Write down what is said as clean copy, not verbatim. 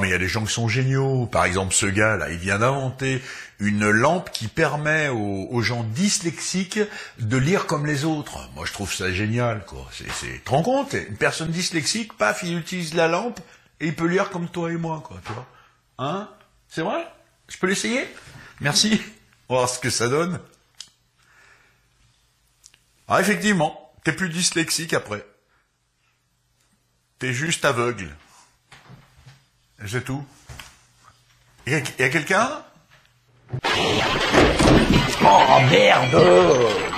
mais il y a des gens qui sont géniaux. Par exemple, ce gars-là, il vient d'inventer une lampe qui permet aux gens dyslexiques de lire comme les autres. Moi, je trouve ça génial, quoi. Tu te rends compte? Une personne dyslexique, paf, il utilise la lampe et il peut lire comme toi et moi, quoi, tu vois. Hein? C'est vrai? Je peux l'essayer? Merci. On va voir ce que ça donne. Ah, effectivement, t'es plus dyslexique après. T'es juste aveugle. C'est tout. Il y a quelqu'un? Oh merde!